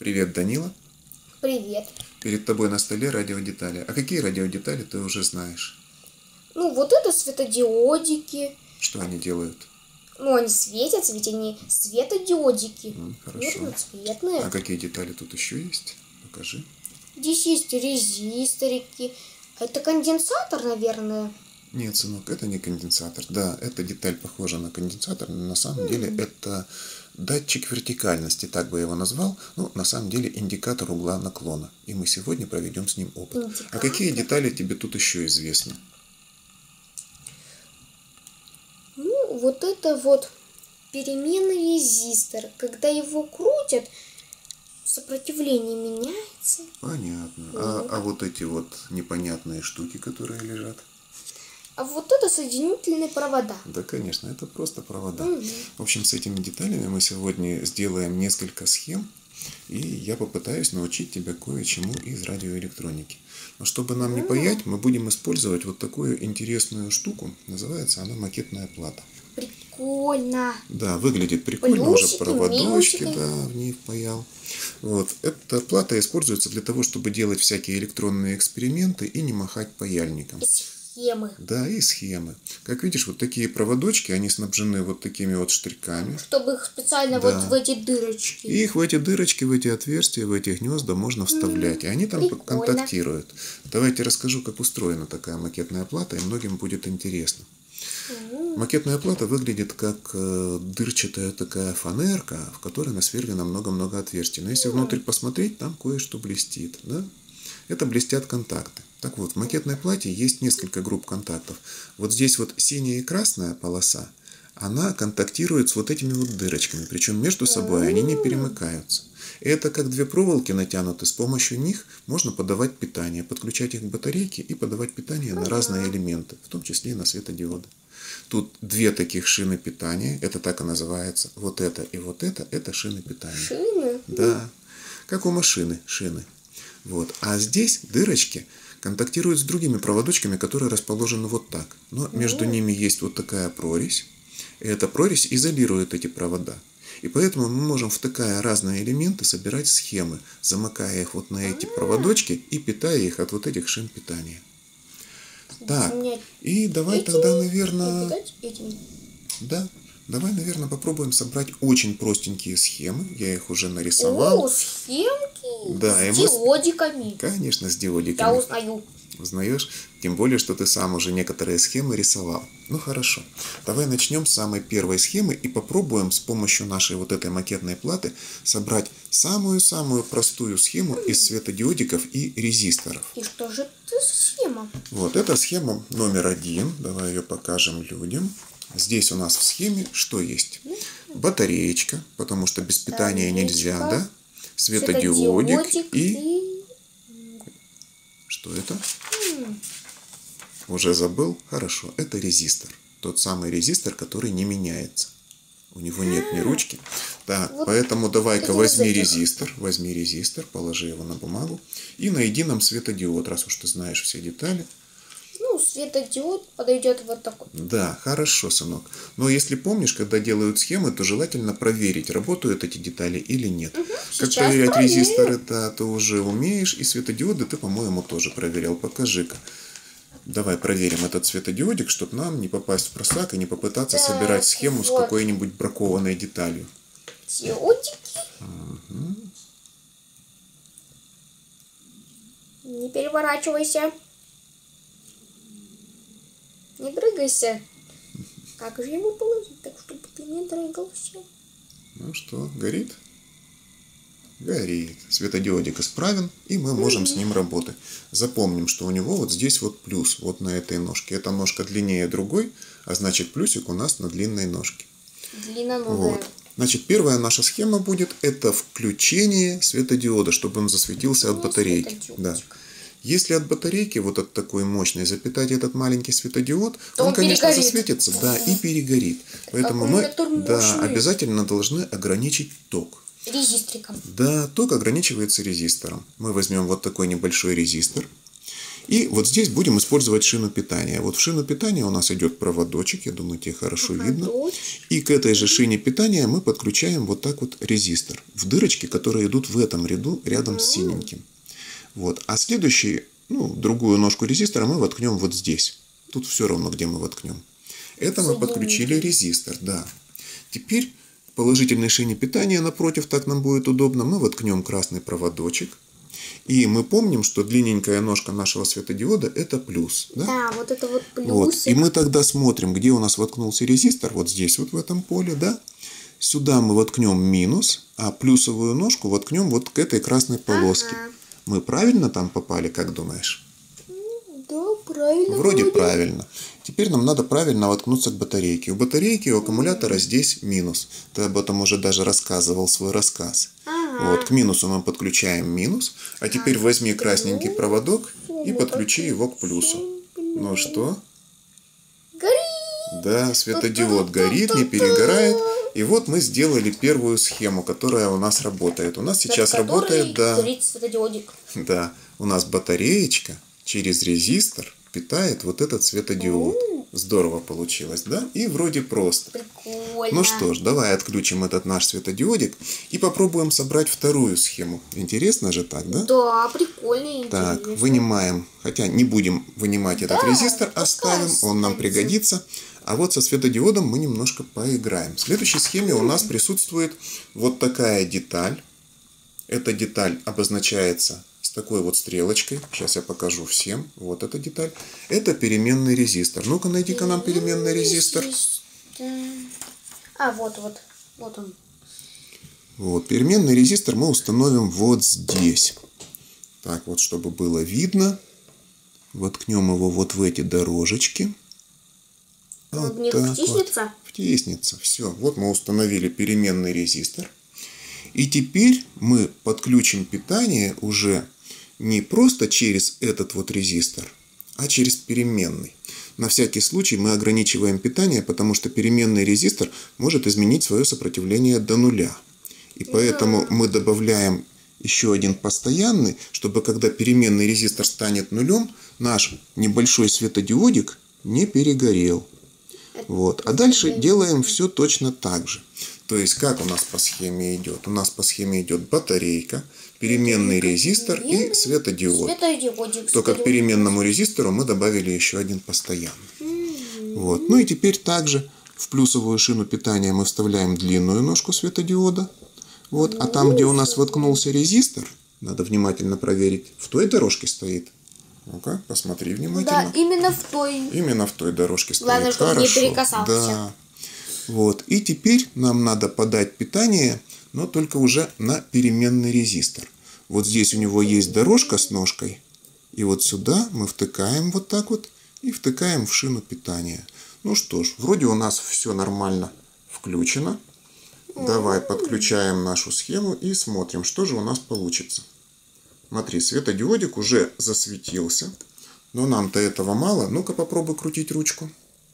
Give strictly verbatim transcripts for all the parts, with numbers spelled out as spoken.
Привет, Данила. Привет. Перед тобой на столе радиодетали. А какие радиодетали ты уже знаешь? Ну, вот это светодиодики. Что они делают? Ну, они светятся, ведь они светодиодики. М, хорошо. Верноцветные. А какие детали тут еще есть? Покажи. Здесь есть резисторики. Это конденсатор, наверное. Нет, сынок, это не конденсатор. Да, эта деталь похожа на конденсатор, но на самом деле это датчик вертикальности, так бы я его назвал. Ну, на самом деле индикатор угла наклона. И мы сегодня проведем с ним опыт. Индикатор? А какие детали тебе тут еще известны? Ну, вот это вот переменный резистор. Когда его крутят, сопротивление меняется. Понятно. А, а вот эти вот непонятные штуки, которые лежат? А вот это соединительные провода. Да, конечно, это просто провода. Угу. В общем, с этими деталями мы сегодня сделаем несколько схем, и я попытаюсь научить тебя кое-чему из радиоэлектроники. Но чтобы нам не паять, мы будем использовать вот такую интересную штуку. Называется она макетная плата. Прикольно. Да, выглядит прикольно, Плюсики, уже проводочки, минусики. да, в ней впаял. Вот. Эта плата используется для того, чтобы делать всякие электронные эксперименты и не махать паяльником. Схемы. Да, и схемы. Как видишь, вот такие проводочки, они снабжены вот такими вот штриками. Чтобы их специально Да. вот в эти дырочки. И их в эти дырочки, в эти отверстия, в эти гнезда можно вставлять. И они там Прикольно. контактируют. Давайте расскажу, как устроена такая макетная плата, и многим будет интересно. Макетная плата выглядит как э, дырчатая такая фанерка, в которой насверлено много-много отверстий. Но если внутрь посмотреть, там кое-что блестит. Да? Это блестят контакты. Так вот, в макетной плате есть несколько групп контактов. Вот здесь вот синяя и красная полоса, она контактирует с вот этими вот дырочками. Причем между собой они не перемыкаются. И это как две проволоки натянуты. С помощью них можно подавать питание, подключать их к батарейке и подавать питание на разные элементы, в том числе и на светодиоды. Тут две таких шины питания, это так и называется. Вот это и вот это, это шины питания. Шины? Да, как у машины шины. Вот. А здесь дырочки контактируют с другими проводочками, которые расположены вот так. Но между ними есть вот такая прорезь. И эта прорезь изолирует эти провода. И поэтому мы можем, втыкая разные элементы, собирать схемы, замыкая их вот на эти проводочки и питая их от вот этих шин питания. Так, и давай Этими? тогда, наверное... Опять этими? Да, давай, наверное, попробуем собрать очень простенькие схемы. Я их уже нарисовал. О, схемки Да, и с мы- диодиками. Конечно, с Я диодиками. узнаю. Узнаешь? Тем более, что ты сам уже некоторые схемы рисовал. Ну хорошо. Давай начнем с самой первой схемы и попробуем с помощью нашей вот этой макетной платы собрать самую-самую простую схему из светодиодиков и резисторов. И что же это за схема? Вот, это схема номер один. Давай ее покажем людям. Здесь у нас в схеме что есть? Батареечка, потому что без питания нельзя, да? Светодиодик, Светодиодик и... и... Что это? Уже забыл? Хорошо, это резистор. Тот самый резистор, который не меняется. У него нет ни ручки. Так, Вот поэтому давай-ка это возьми вот это. резистор. Возьми резистор, положи его на бумагу. И найди нам светодиод, раз уж ты знаешь все детали. Ну, светодиод подойдет вот такой. Да, хорошо, сынок. Но если помнишь, когда делают схемы, то желательно проверить, работают эти детали или нет. Как сейчас проверять проверю. резисторы, это ты уже умеешь. И светодиоды ты, по-моему, тоже проверял. Покажи-ка. Давай проверим этот светодиодик, чтобы нам не попасть в просак и не попытаться Так, собирать схему с вот. какой-нибудь бракованной деталью. Диодики. Не переворачивайся. Не дрыгайся. Как же его положить, так чтобы ты не дрыгался? Ну что, горит? Горит. Светодиодик исправен, и мы можем с ним работать. Запомним, что у него вот здесь вот плюс, вот на этой ножке. Эта ножка длиннее другой, а значит плюсик у нас на длинной ножке. Длинноногая. Вот. Значит, первая наша схема будет, это включение светодиода, чтобы он засветился от Ну, батарейки. светодиодик. Да. Если от батарейки, вот от такой мощной, запитать этот маленький светодиод, То он, он конечно, перегорит. засветится, да, и перегорит. Поэтому мы, Аккумулятор да, мощный. обязательно должны ограничить ток. Резистриком. Да, ток ограничивается резистором. Мы возьмем вот такой небольшой резистор. И вот здесь будем использовать шину питания. Вот в шину питания у нас идет проводочек, я думаю, тебе хорошо видно. И к этой же шине питания мы подключаем вот так вот резистор в дырочки, которые идут в этом ряду рядом с синеньким. Вот. А следующий, ну, другую ножку резистора мы воткнем вот здесь. Тут все равно, где мы воткнем. Это мы подключили резистор, да. Теперь в положительной шине питания напротив, так нам будет удобно, мы воткнем красный проводочек. И мы помним, что длинненькая ножка нашего светодиода это плюс. Да, да, вот это вот плюс. Вот. И мы тогда смотрим, где у нас воткнулся резистор, вот здесь вот в этом поле, да. Сюда мы воткнем минус, а плюсовую ножку воткнем вот к этой красной полоске. Ага. Мы правильно там попали, как думаешь? Да, правильно. Вроде, вроде правильно. Теперь нам надо правильно воткнуться к батарейке. У батарейки, у аккумулятора здесь минус. Ты об этом уже даже рассказывал свой рассказ. Ага. Вот, к минусу мы подключаем минус. А теперь ага. возьми красненький проводок и подключи его к плюсу. Ну что? Горит! Да, светодиод горит, не перегорает. И вот мы сделали первую схему, которая у нас работает. У нас сейчас работает, да, горит светодиодик. Да, у нас батареечка через резистор питает вот этот светодиод. У-у-у. Здорово получилось, да? И вроде просто. Прикольно. Ну что ж, давай отключим этот наш светодиодик и попробуем собрать вторую схему. Интересно же так, да? Да, прикольно и так, интересно. вынимаем, хотя не будем вынимать да, этот резистор, оставим, он нам пригодится. А вот со светодиодом мы немножко поиграем. В следующей схеме у нас присутствует вот такая деталь. Эта деталь обозначается с такой вот стрелочкой. Сейчас я покажу всем. Вот эта деталь. Это переменный резистор. Ну-ка, найди-ка нам переменный резистор. А, вот, вот. Вот он. Вот, переменный резистор мы установим вот здесь. Так, вот, чтобы было видно. Воткнем его вот в эти дорожечки. Вот в них втиснется? Вот. Втиснется. Все. Вот мы установили переменный резистор. И теперь мы подключим питание уже не просто через этот вот резистор, а через переменный. На всякий случай мы ограничиваем питание, потому что переменный резистор может изменить свое сопротивление до нуля. И поэтому мы добавляем еще один постоянный, чтобы когда переменный резистор станет нулем, наш небольшой светодиодик не перегорел. Вот. А дальше делаем все точно так же. То есть, как у нас по схеме идет? У нас по схеме идет батарейка, переменный резистор и светодиод. Светодиодик. Только к переменному резистору мы добавили еще один постоянный. Mm-hmm. Вот. Ну и теперь также в плюсовую шину питания мы вставляем длинную ножку светодиода. Вот. А там, где у нас воткнулся резистор, надо внимательно проверить, в той дорожке стоит. Ну-ка, посмотри внимательно. Да, именно в той. Именно в той дорожке стоит. Главное, чтобы Хорошо. не перекасался. Да. Вот. И теперь нам надо подать питание, но только уже на переменный резистор. Вот здесь у него есть дорожка с ножкой. И вот сюда мы втыкаем вот так вот и втыкаем в шину питания. Ну что ж, вроде у нас все нормально включено. Давай подключаем нашу схему и смотрим, что же у нас получится. Смотри, светодиодик уже засветился. Но нам-то этого мало. Ну-ка попробуй крутить ручку.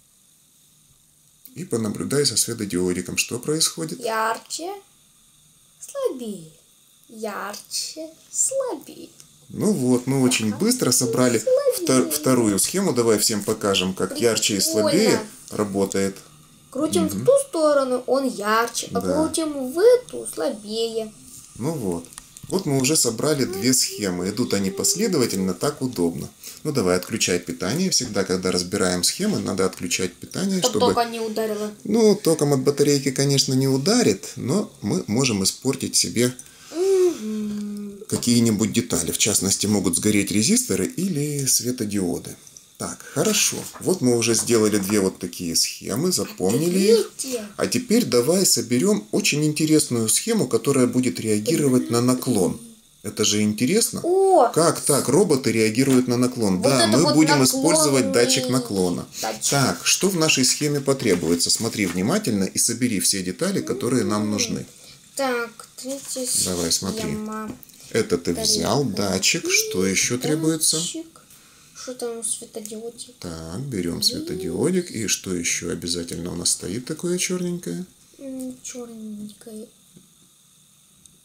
И понаблюдай за светодиодиком, что происходит. Ярче, слабее. Ярче, слабее. Ну вот, мы очень быстро собрали втор- вторую схему. Давай всем покажем, как Прикольно. ярче и слабее работает. Крутим угу. в ту сторону, он ярче, а да. крутим в эту, слабее. Ну вот. Вот мы уже собрали две схемы. Идут они последовательно, так удобно. Ну давай, отключай питание. Всегда, когда разбираем схемы, надо отключать питание, чтобы... чтобы... током не ударило. Ну, током от батарейки, конечно, не ударит, но мы можем испортить себе угу. какие-нибудь детали. В частности, могут сгореть резисторы или светодиоды. Так, хорошо. Вот мы уже сделали две вот такие схемы, запомнили их. А теперь давай соберем очень интересную схему, которая будет реагировать на наклон. Это же интересно. О! Как так? Роботы реагируют на наклон. Вот да, мы вот будем наклонный... использовать датчик наклона. Датчик. Так, что в нашей схеме потребуется? Смотри внимательно и собери все детали, которые нам нужны. Так, третья схема. Давай, смотри. Это ты взял, датчик. Что еще датчик. требуется? Что там светодиодик? Так, берем светодиодик. И что еще обязательно у нас стоит такое черненькое? Черненькое.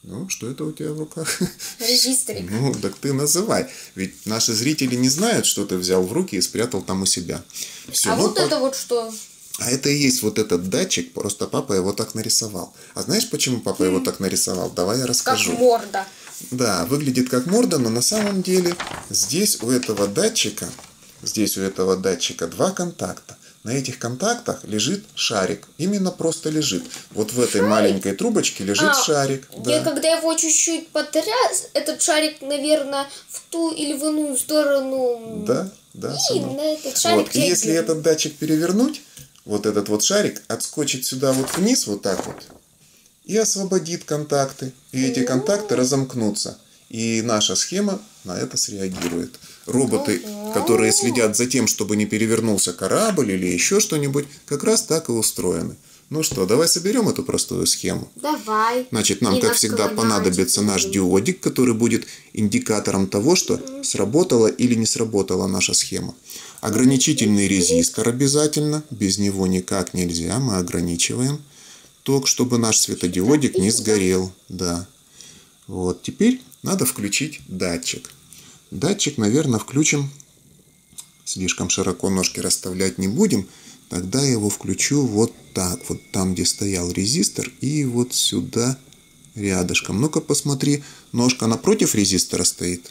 Ну, что это у тебя в руках? Резисторик. Ну, так ты называй. Ведь наши зрители не знают, что ты взял в руки и спрятал там у себя. Все, а ну, вот по... это вот что? А это и есть вот этот датчик, просто папа его так нарисовал. А знаешь, почему папа его так нарисовал? Давай я расскажу. Как морда. Да, выглядит как морда, но на самом деле здесь у этого датчика, здесь у этого датчика два контакта. На этих контактах лежит шарик. Именно просто лежит. Вот в этой шарик? маленькой трубочке лежит а, шарик. Я, да. когда его чуть-чуть потряс, этот шарик, наверное, в ту или в иную сторону. Да, да. И на этот шарик вот. И если этот датчик перевернуть, вот этот вот шарик отскочит сюда вот вниз, вот так вот, и освободит контакты. И эти контакты разомкнутся. И наша схема на это среагирует. Роботы, которые следят за тем, чтобы не перевернулся корабль или еще что-нибудь, как раз так и устроены. Ну что, давай соберем эту простую схему. Давай. Значит, нам, и как всегда, понадобится наш диодик, который будет индикатором того, что сработала или не сработала наша схема. Ограничительный резистор обязательно. Без него никак нельзя. Мы ограничиваем ток, чтобы наш светодиодик не сгорел. Да. Вот. Теперь надо включить датчик. Датчик, наверное, включим. Слишком широко ножки расставлять не будем. Тогда я его включу вот так. Вот там, где стоял резистор. И вот сюда рядышком. Ну-ка посмотри. Ножка напротив резистора стоит.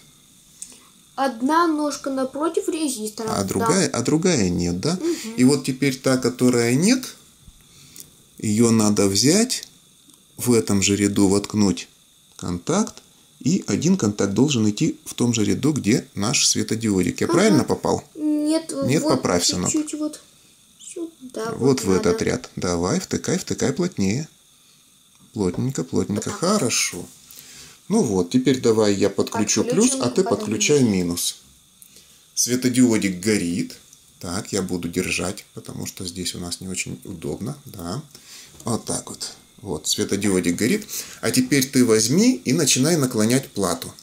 Одна ножка напротив резистора. А другая, да. а другая нет, да? Угу. И вот теперь та, которая нет, ее надо взять, в этом же ряду воткнуть контакт. И один контакт должен идти в том же ряду, где наш светодиодик. Я ага. правильно попал? Нет, Нет, вот поправь, сынок. Чуть-чуть вот сюда. Вот, вот в надо. этот ряд. Давай, втыкай, втыкай плотнее. Плотненько, плотненько. Вот хорошо. Ну вот, теперь давай я подключу Отключим, плюс, а ты подключай минус. Светодиодик горит. Так, я буду держать, потому что здесь у нас не очень удобно. Да. Вот так вот. Вот, светодиодик горит. А теперь ты возьми и начинай наклонять плату.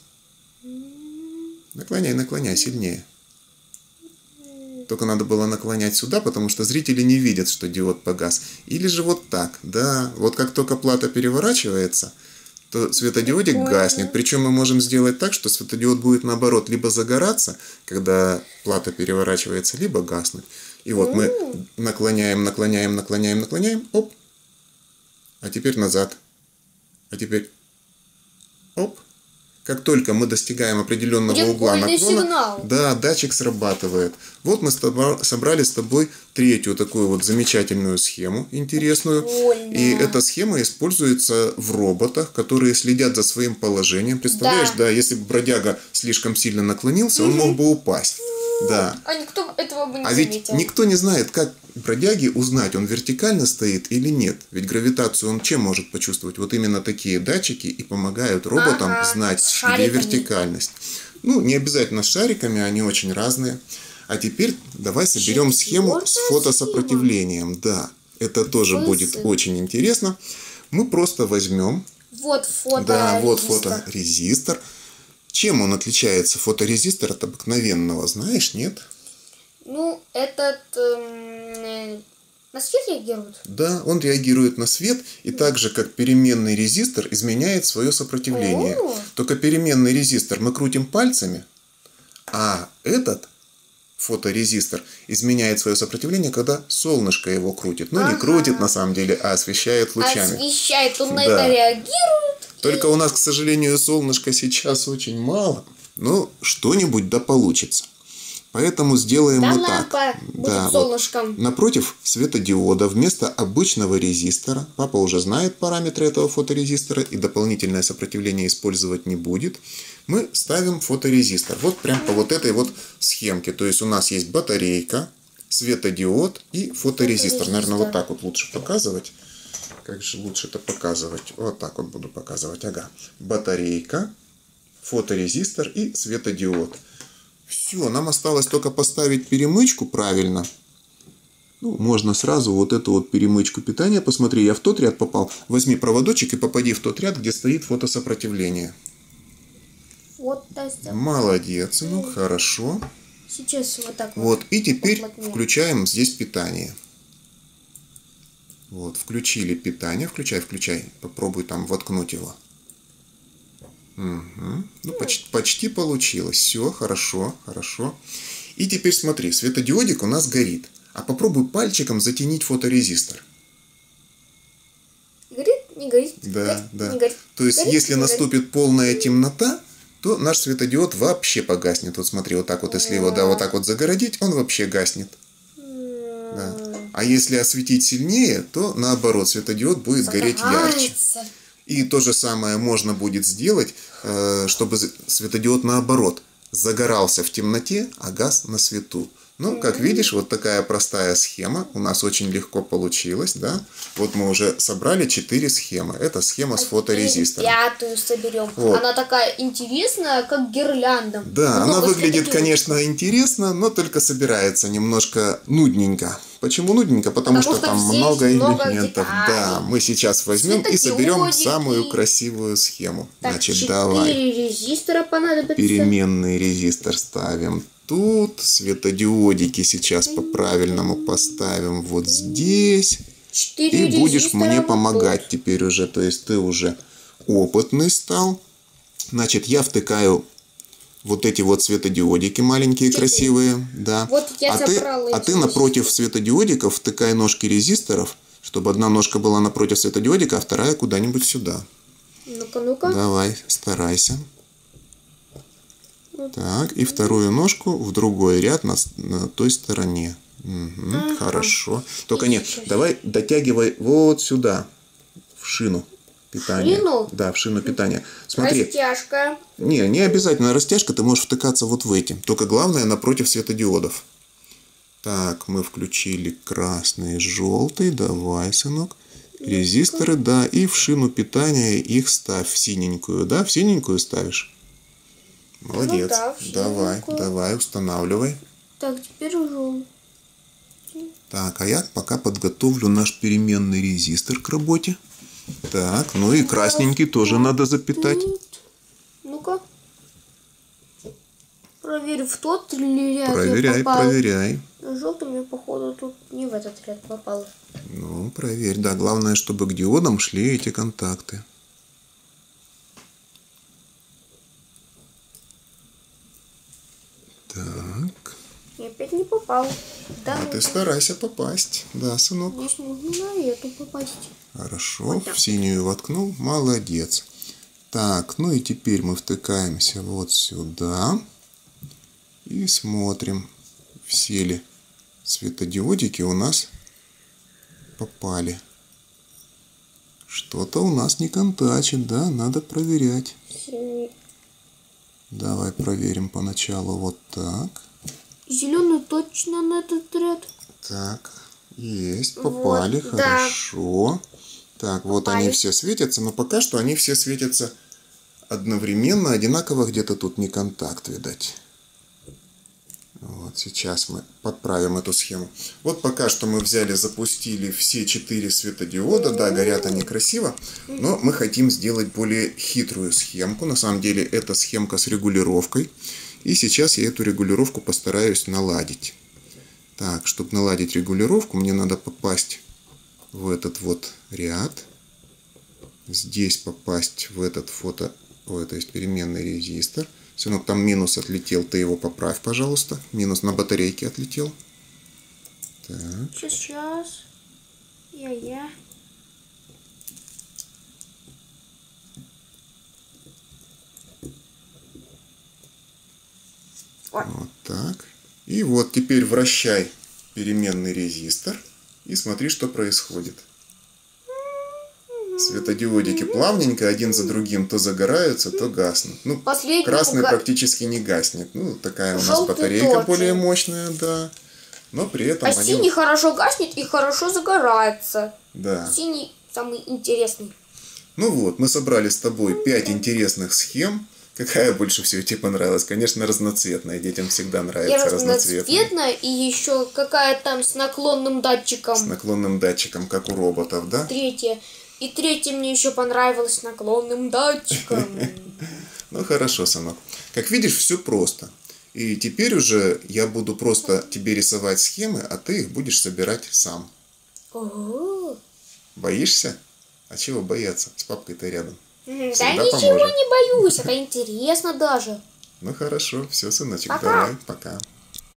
Наклоняй, наклоняй сильнее. Только надо было наклонять сюда, потому что зрители не видят, что диод погас. Или же вот так. Да, вот как только плата переворачивается, то светодиодик гаснет. Причем мы можем сделать так, что светодиод будет наоборот либо загораться, когда плата переворачивается, либо гаснуть. И вот мы наклоняем, наклоняем, наклоняем, наклоняем. Оп. А теперь назад. А теперь оп. Как только мы достигаем определенного Прикольный угла наклона, сигнал. Да, датчик срабатывает. Вот мы с тобой, собрали с тобой третью такую вот замечательную схему, интересную. Прикольно. И эта схема используется в роботах, которые следят за своим положением. Представляешь, да, да если бы бродяга слишком сильно наклонился, угу. он мог бы упасть. Да. А никто этого бы не а заметил. Ведь никто не знает, как бродяге узнать, он вертикально стоит или нет. Ведь гравитацию он чем может почувствовать? Вот именно такие датчики и помогают роботам ага, знать, где вертикальность. Ну, не обязательно с шариками, они очень разные. А теперь давай соберем схему с фотосопротивлением. Да, это тоже Высы. будет очень интересно. Мы просто возьмем... Вот фоторезистор. Да, вот фоторезистор. Чем он отличается, фоторезистор от обыкновенного, знаешь, нет? Ну, этот эм, на свет реагирует? Да, он реагирует на свет, и так же, как переменный резистор изменяет свое сопротивление. О-о-о. Только переменный резистор мы крутим пальцами, а этот фоторезистор изменяет свое сопротивление, когда солнышко его крутит. Ну, ага. не крутит на самом деле, а освещает лучами. Освещает, он на да. это реагирует. Только у нас, к сожалению, солнышка сейчас очень мало. Но что-нибудь да получится. Поэтому сделаем да мы лампа так. Будет да, солнышком. Вот. Напротив светодиода вместо обычного резистора, папа уже знает параметры этого фоторезистора и дополнительное сопротивление использовать не будет, мы ставим фоторезистор. Вот прям по вот этой вот схемке. То есть у нас есть батарейка, светодиод и фоторезистор. фоторезистор. Наверное, вот так вот лучше показывать. Как же лучше это показывать? Вот так вот буду показывать. Ага. Батарейка, фоторезистор и светодиод. Все, нам осталось только поставить перемычку правильно. Ну, можно сразу вот эту вот перемычку питания. Посмотри, я в тот ряд попал. Возьми проводочек и попади в тот ряд, где стоит фотосопротивление. Фотосопротивление. Молодец, ну хорошо. Сейчас вот так вот. Вот, и теперь поплотнее. Включаем здесь питание. Вот, включили питание. Включай, включай. Попробуй там воткнуть его. Угу. Ну, почти, почти получилось. Все, хорошо, хорошо. И теперь смотри, светодиодик у нас горит. А попробуй пальчиком затенить фоторезистор. Горит, не горит. Да, горит, да. Не горит. То есть, горит, если не наступит горит. полная темнота, то наш светодиод вообще погаснет. Вот смотри, вот так вот, если его, да, вот так вот загородить, он вообще гаснет. Да. А если осветить сильнее, то наоборот, светодиод будет гореть ярче. И то же самое можно будет сделать, чтобы светодиод наоборот загорался в темноте, а гас на свету. Ну, как видишь, вот такая простая схема у нас очень легко получилась, да. Вот мы уже собрали четыре схемы. Это схема с фоторезистором. Пятую соберем. Вот. Она такая интересная, как гирлянда. Да, Много она выглядит, светодиодов. конечно, интересно, но только собирается немножко нудненько. Почему нудненько? Потому, Потому что, что там здесь много много элементов. деталей. Да, мы сейчас возьмем и соберем Светодиодики. самую красивую схему. Так, Значит, четыре давай. резистора понадобится. Переменный резистор ставим тут. Светодиодики сейчас по-правильному поставим вот здесь. Четыре И будешь резистора мне вот помогать тут. теперь уже. То есть ты уже опытный стал. Значит, я втыкаю вот эти вот светодиодики маленькие, Четыре. красивые. Да. Вот я а ты, собрала а эти ты напротив светодиодиков втыкай ножки резисторов, чтобы одна ножка была напротив светодиодика, а вторая куда-нибудь сюда. Ну-ка, ну-ка. Давай, старайся. Так, и вторую ножку в другой ряд на, на той стороне. Угу, ага. Хорошо. Только нет, давай дотягивай вот сюда, в шину питания. Шину? Да, в шину питания. Смотри. Растяжка. Не, не обязательно растяжка, ты можешь втыкаться вот в эти. Только главное напротив светодиодов. Так, мы включили красный, желтый. Давай, сынок. Резисторы, да, и в шину питания их ставь в синенькую, да? В синенькую ставишь? Молодец. Ну, да, давай, давай, устанавливай. Так, теперь уже. Так, а я пока подготовлю наш переменный резистор к работе. Так, ну и красненький тоже надо запитать. Ну-ка. Проверь, в тот ли ряд Проверяй, я попал. проверяй. Желтый мне, походу, тут не в этот ряд попал. Ну, проверь, да. Главное, чтобы к диодам шли эти контакты. Так. Я опять не попал. Да, а ну... ты старайся попасть. Да, сынок. Здесь нужно на эту попасть. Хорошо, вот в синюю воткнул. Молодец. Так, ну и теперь мы втыкаемся вот сюда. И смотрим, все ли светодиодики у нас попали. Что-то у нас не контачит, да? Надо проверять. Синий. Давай проверим поначалу вот так. Зеленый точно на этот ряд. Так, есть, попали, вот, хорошо. Да. Так, попали. Вот они все светятся, но пока что они все светятся одновременно, одинаково, где-то тут не контакт, видать. Вот сейчас мы подправим эту схему. Вот пока что мы взяли, запустили все четыре светодиода. Да, горят они красиво. Но мы хотим сделать более хитрую схемку. На самом деле это схемка с регулировкой. И сейчас я эту регулировку постараюсь наладить. Так, чтобы наладить регулировку, мне надо попасть в этот вот ряд. Здесь попасть в этот фото... Ой, то есть переменный резистор. Сынок, там минус отлетел, ты его поправь, пожалуйста. Минус на батарейке отлетел. Так. Сейчас, сейчас. Я-я. Вот так. И вот теперь вращай переменный резистор и смотри, что происходит. Светодиодики плавненько один за другим то загораются, то гаснут. Ну, Последний красный угар... практически не гаснет. Ну, такая у нас Желтый батарейка тоже. более мощная, да. Но при этом А они... синий хорошо гаснет и хорошо загорается. Да. Синий самый интересный. Ну вот, мы собрали с тобой пять интересных схем. Какая больше всего тебе понравилась? Конечно, разноцветная. Детям всегда нравится Я разноцветная. разноцветная и еще какая там с наклонным датчиком. С наклонным датчиком, как у роботов, да? Третья. И третья мне еще понравилась с наклонным датчиком. Ну хорошо, сынок. Как видишь, все просто. И теперь уже я буду просто тебе рисовать схемы, а ты их будешь собирать сам. Ого. Боишься? А чего бояться? С папкой-то рядом. Да ничего не боюсь, это интересно даже. Ну хорошо, все, сыночек, Пока. давай, пока.